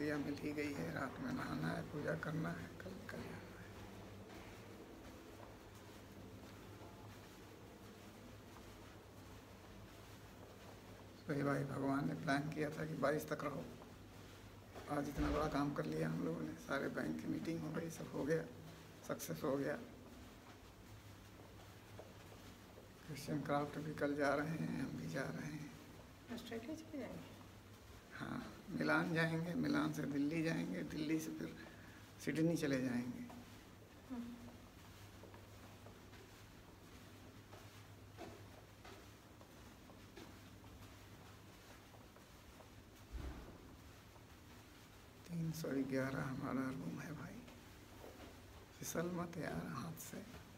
बढ़िया मिल ही गई है। रात में नहाना है, पूजा करना है, कल निकल जाना है। वही भाई भगवान ने प्लान किया था कि 22 तक रहो। आज इतना बड़ा काम कर लिया हम लोगों ने, सारे बैंक की मीटिंग हो गई, सब हो गया, सक्सेस हो गया। क्रिश्चियन क्राफ्ट भी कल जा रहे हैं, हम भी जा रहे हैं। ऑस्ट्रेलिया चले जाएंगे? हाँ, मिलान जाएंगे, मिलान से दिल्ली जाएंगे, दिल्ली से फिर सिडनी चले जाएंगे। $311 हमारा रूम है भाई। फिसल मत यार हाथ से।